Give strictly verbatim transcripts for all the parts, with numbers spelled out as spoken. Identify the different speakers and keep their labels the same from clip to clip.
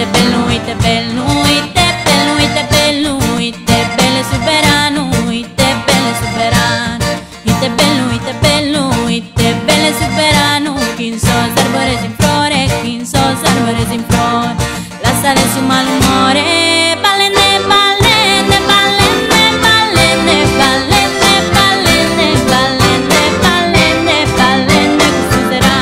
Speaker 1: ite bello, ite bello, ite bello, ite bello, ite belle superano, ite belle superano, ite bello, ite bello, ite belle superano, quin sos árboles in flore, quin sos árboles in flore, la sta del suo malumore, ballende, ballende, ballende, ballende, ballende, ballende, ballende, ballende, ballende, questo sarà.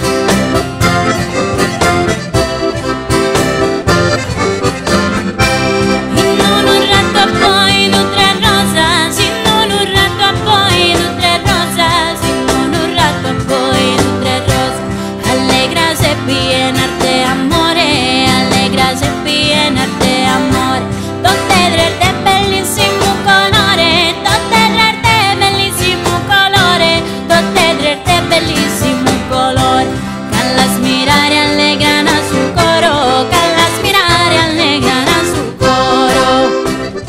Speaker 1: In un ratto a poi du tre rosas, in un ratto a poi du tre rosas, in un ratto a poi du tre rosas, alegrase llenar de amore, alegrase llenar de amore, totte de bellissimo colore, totte de bellissimo colore, totte de bellissimo colore, callas mirare allegran a su coro, callas mirare allegran a su coro.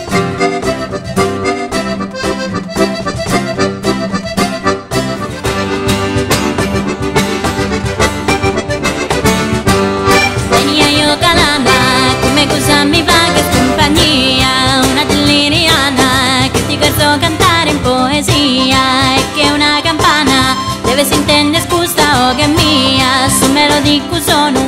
Speaker 1: Venia io calana, come cosa mi va che compagnia, una dell'Iriana che ti verso cantare in poesia, e che una campana deve si intende scusa o che mia, su me lo dico sono